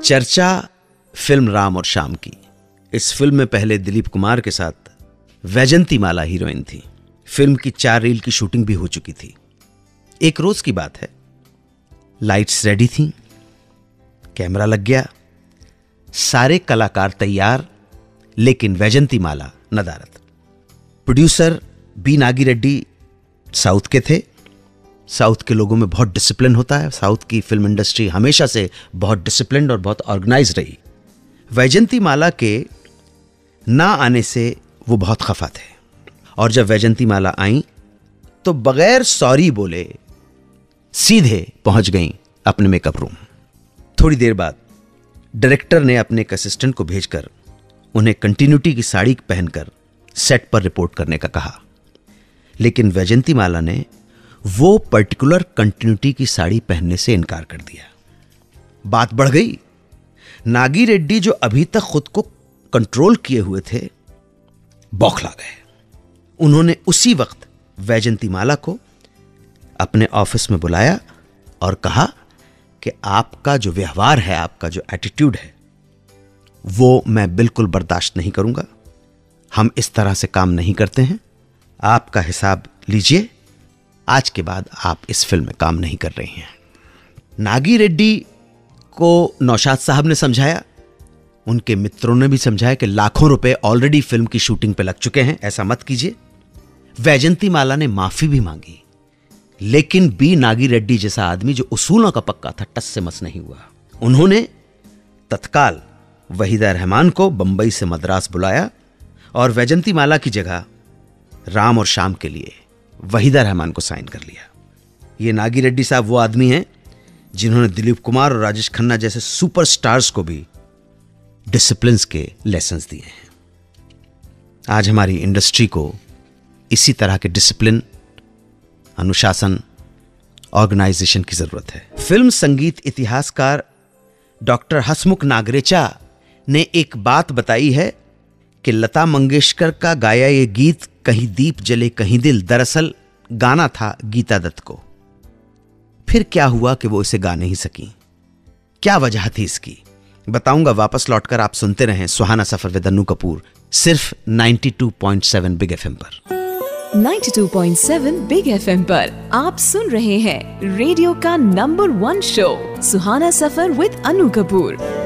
चर्चा फिल्म राम और श्याम की। इस फिल्म में पहले दिलीप कुमार के साथ वैजंती माला हीरोइन थी। फिल्म की 4 रील की शूटिंग भी हो चुकी थी। एक रोज की बात है, लाइट्स रेडी थी, कैमरा लग गया, सारे कलाकार तैयार, लेकिन वैजंती माला नदारद। Producer B Nagi Reddy South के थे। साउथ के लोगों में बहुत डिसिप्लिन होता है। साउथ की फिल्म इंडस्ट्री हमेशा से बहुत डिसिप्लिन और बहुत ऑर्गेनाइज रही। वैजंती माला के ना आने से वो बहुत खफा थे, और जब वैजंती माला आई तो बगैर सॉरी बोले सीधे पहुंच गई अपने मेकअप रूम। थोड़ी देर बाद डायरेक्टर ने अपने एक असिस्टेंट को भेजकर उन्हें कंटिन्यूटी की साड़ी पहनकर सेट पर रिपोर्ट करने का कहा, लेकिन वैजंती माला ने वो पर्टिकुलर कंटिन्यूटी की साड़ी पहनने से इनकार कर दिया। बात बढ़ गई। नागी रेड्डी, जो अभी तक खुद को कंट्रोल किए हुए थे, बौखला गए। उन्होंने उसी वक्त वैजंती माला को अपने ऑफिस में बुलाया और कहा कि आपका जो व्यवहार है, आपका जो एटीट्यूड है, वो मैं बिल्कुल बर्दाश्त नहीं करूंगा। हम इस तरह से काम नहीं करते हैं। आपका हिसाब लीजिए, आज के बाद आप इस फिल्म में काम नहीं कर रही हैं। नागी रेड्डी को नौशाद साहब ने समझाया, उनके मित्रों ने भी समझाया कि लाखों रुपए ऑलरेडी फिल्म की शूटिंग पे लग चुके हैं, ऐसा मत कीजिए। वैजंती माला ने माफी भी मांगी, लेकिन बी नागी रेड्डी जैसा आदमी जो उसूलों का पक्का था, टस से मस नहीं हुआ। उन्होंने तत्काल वहीदा रहमान को बंबई से मद्रास बुलाया और वैजंती माला की जगह राम और श्याम के लिए वहीदा रहमान को साइन कर लिया। ये नागी रेड्डी साहब वो आदमी हैं जिन्होंने दिलीप कुमार और राजेश खन्ना जैसे सुपरस्टार्स को भी डिसिप्लिन के लेसन्स दिए हैं। आज हमारी इंडस्ट्री को इसी तरह के डिसिप्लिन, अनुशासन, ऑर्गेनाइजेशन की जरूरत है। फिल्म संगीत इतिहासकार डॉक्टर हसमुख नागरेचा ने एक बात बताई है कि लता मंगेशकर का गाया ये गीत कहीं दीप जले कहीं दिल, दरअसल गाना था गीता दत्त को। फिर क्या हुआ कि वो इसे गा नहीं सकी? क्या वजह थी इसकी, बताऊंगा वापस लौटकर। आप सुनते रहें सुहाना सफर विद अन्नू कपूर, सिर्फ 92.7 बिग एफएम पर। 92.7 बिग एफएम पर आप सुन रहे हैं रेडियो का number 1 show Suhana Safar with Annu Kapoor.